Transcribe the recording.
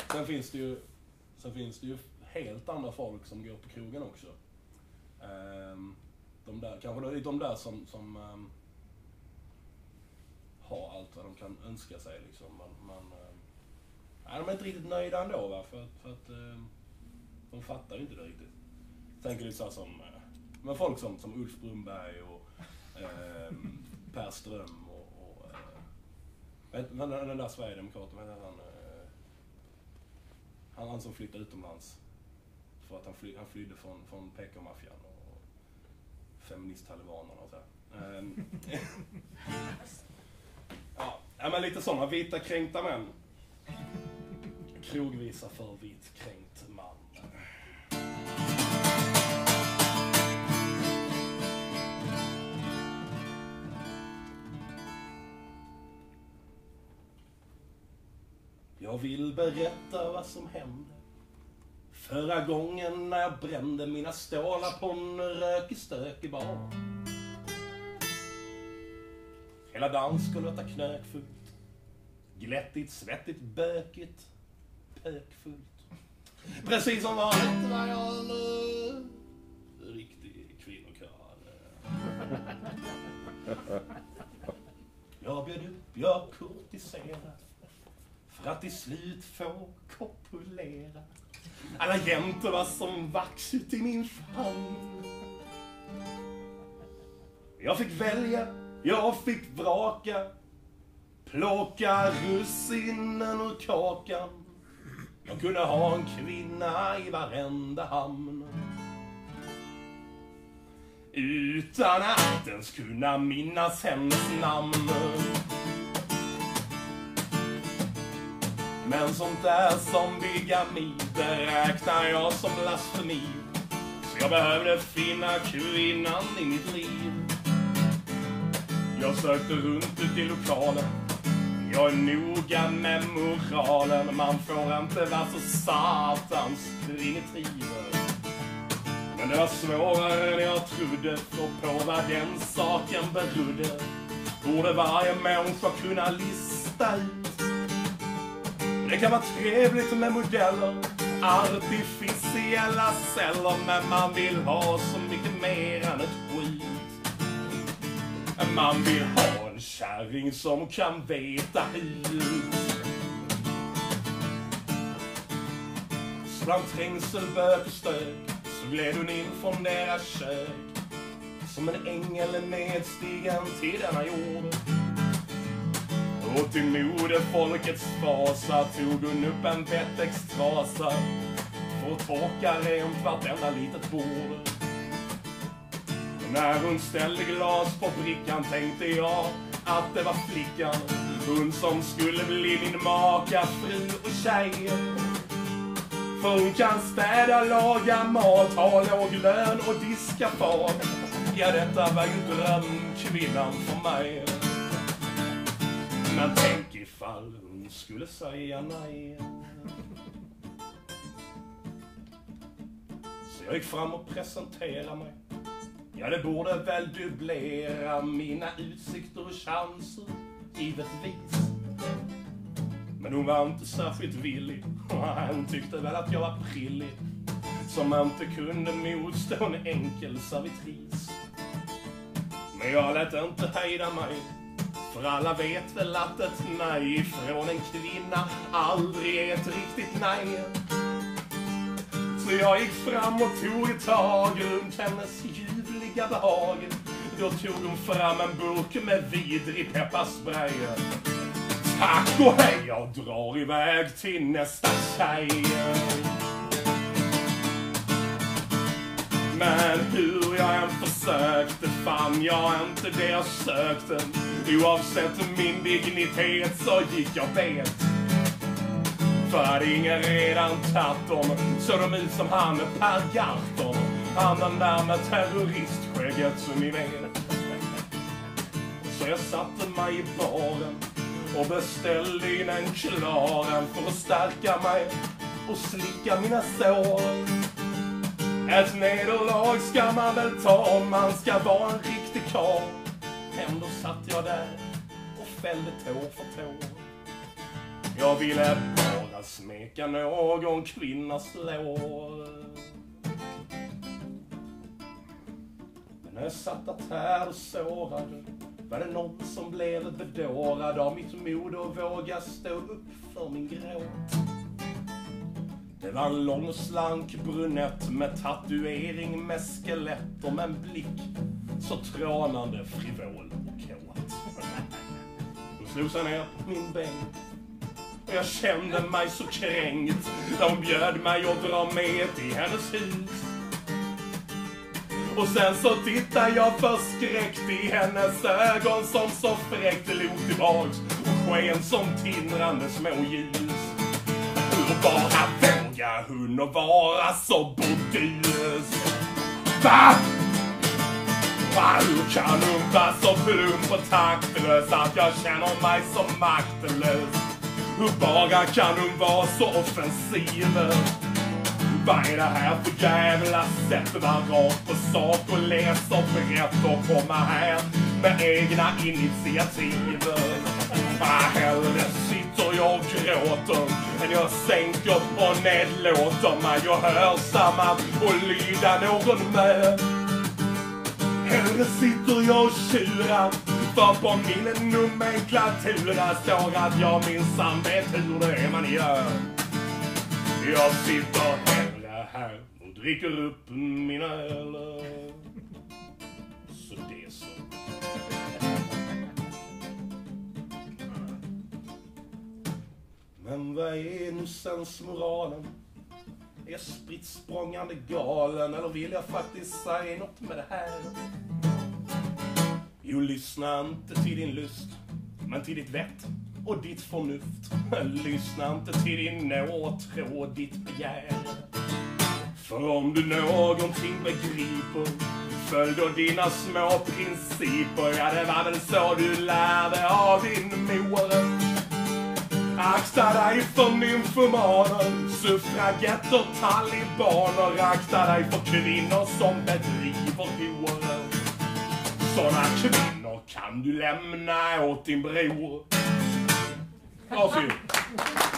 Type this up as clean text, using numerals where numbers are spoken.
Sen finns det ju helt andra folk som går på krogen också. Kanske det är de där som har allt vad de kan önska sig liksom. De är inte riktigt nöjda ändå, va? För att de fattar ju inte det riktigt. Tänker lite så som med folk som Ulf Brunberg och Per Ström och den där Sverigedemokraten, han som flyttade utomlands för att han flydde från PK-maffian och feminist-talibanerna och så här. Ja, men lite sådana vita kränkta män. Krogvisa för vit kränkt man. Jag vill berätta vad som hände förra gången när jag brände mina stålar på en rökig stökig bar. Hela dansgolvet är knökfullt, glättigt, svettigt, bökigt, pökfullt. Precis som vanligt var jag en riktig kvinnokar. Jag bjöd upp, jag kurtiserade för att till slut få kopulera. Alla jäntor var som vax ut i min famn. Jag fick välja, jag fick vraka, plocka russinen ur kakan. Jag kunde ha en kvinna i varenda hamn utan att ens kunna minnas hennes namn. Men sånt där som bigami, det räknar jag som blasfemi. Så jag behövde finna kvinnan i mitt liv. Jag sökte runt ut i lokalen. Jag är noga med moralen. Man får inte vara så satans primitiv. Men det var svårare än jag trodde. För på vad den saken berodde borde varje människa kunna lista ut. Det kan vara trevligt med modeller, artificiella celler, men man vill ha så mycket mer än ett skit. Man vill ha en kärring som kan veta hur. Så bland trängselbök och stök så gled hon in från deras kök som en ängel nedstigen till denna jord. Och till modefolkets fasa tog hon upp en vettextrasa för att torka rent vartenda litet bord. Och när hon ställde glas på brickan tänkte jag att det var flickan, hon som skulle bli min maka, fru och tjej. För hon kan städa, laga mat, ha låg lön och diska far. Ja, detta var ju drömkvinnan för mig. Men tänk ifall hon skulle säga nej. Så jag gick fram och presenterade mig. Ja, det borde väl dubblera mina utsikter och chanser, givetvis. Men hon var inte särskilt villig. Hon tyckte väl att jag var prillig, som inte kunde motstå en enkel servitris. Men jag lät inte hejda mig. För alla vet väl att ett nej från en kvinna aldrig är ett riktigt nej. Så jag gick fram och tog ett tag runt hennes ljuvliga behag. Då tog hon fram en burk med vidrig pepparspray. Tack och hej, jag drar iväg till nästa tjej. Men hur jag än försökte fann jag inte det jag sökte. Oavsett min dignitet så gick jag bet. För hade ingen redan tatt dem, så de ut som han med Per Gahrton. Han den där med terroristskägget som ni vet. Så jag satte mig i baren och beställde in en klaren för att stärka mig och slicka mina sår. Ett nederlag ska man väl ta om man ska vara en riktig karl. Ändå satt jag där och fällde tår för tår. Jag ville bara bara smeka någon kvinnas lår. Men när jag satt här och sårad var det någon som blev bedårad av mitt mod och våga stå upp för min gråt. Det var en lång och slank brunett med tatuering med skelett och med en blick så trånande frivol och kåt. Hon slog sig ner på min bänk och jag kände mig så kränkt när hon bjöd mig att dra med till hennes hus. Och sen så tittade jag förskräckt i hennes ögon som så fräckt log tillbaks och sken som tindrande små ljus. Hur bara vågar hon att vara så bordus? Va? Hur kan hon vara så plump och taktlös att jag känner mig så maktlös? Hur bara kan hon vara så offensiv? Vad är det här för jävla sätt? Var rakt på sak och läs och brett och komma här med egna initiativ. Hellre sitter jag och gråter än jag sänker och nedlåter mig och hörsamma och lyda någon med. Hellre sitter jag och tjurar för på min nomenklatura står att jag minsann vet hur det är man gör. Jag sitter hellre här och dricker upp mina öl. Så det är så. Men vad är nu sensmoralen? Är jag spritt språngande galen eller vill jag faktiskt säga något med det här? Jo, lyssna inte till din lust, men till ditt vett och ditt förnuft. Lyssna inte till din nåtro och ditt begär. För om du någonting begriper, följ då dina små principer. Ja, det var väl så du lärde av din mor. Akta dig för nymfomaner, suffragetter, talibaner. Akta dig för kvinnor som bedriver hår. Såna kvinnor kan du lämna åt din bror. Varsågod.